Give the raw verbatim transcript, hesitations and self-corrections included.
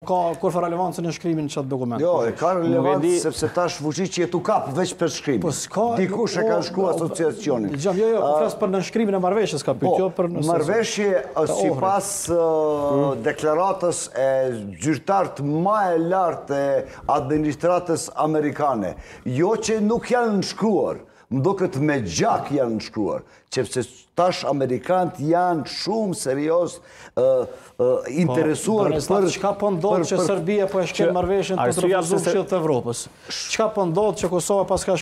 ka kurfa relevancë në shkrimin në çat dokument. Jo, e ka relevancë sepse tash Vučić jetu kap veç për shkrim. Po s'ka. Dikush e ka shkruar asociacionin. Dgjam, jo, jo, po flas për nënshkrimin e marrëveshjes ka pyet, jo për marrëveshje sipas deklaratës e zyrtarit më e lartë e administratës amerikane. Jo që nuk janë nënshkruar, më duket me gjak janë nënshkruar, sepse tash amerikanët janë shumë serios interesuar për çka po ndodh që Serbia po e shkel marrëveshjen për të refuzuar Këshillit të Evropës. Çka po ndodh që Kosova pas ka